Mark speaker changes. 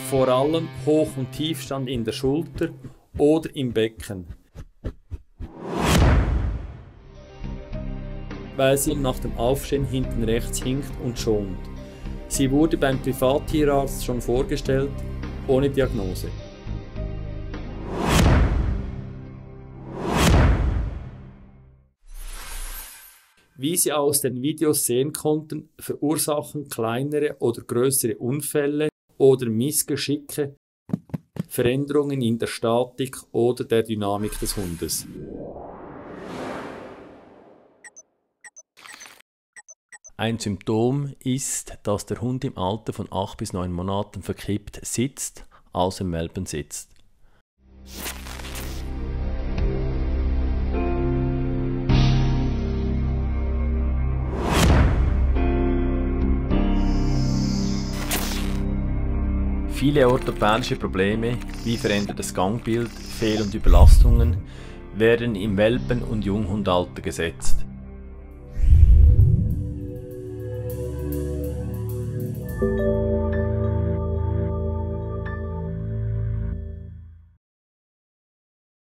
Speaker 1: vor allem Hoch- und Tiefstand in der Schulter oder im Becken, weil sie nach dem Aufstehen hinten rechts hinkt und schont. Sie wurde beim Privattierarzt schon vorgestellt, ohne Diagnose. Wie Sie aus den Videos sehen konnten, verursachen kleinere oder größere Unfälle oder Missgeschicke Veränderungen in der Statik oder der Dynamik des Hundes.
Speaker 2: Ein Symptom ist, dass der Hund im Alter von 8 bis 9 Monaten verkippt sitzt, also im Welpen sitzt. Viele orthopädische Probleme wie verändertes Gangbild, Fehl- und Überlastungen werden im Welpen- und Junghundalter gesetzt.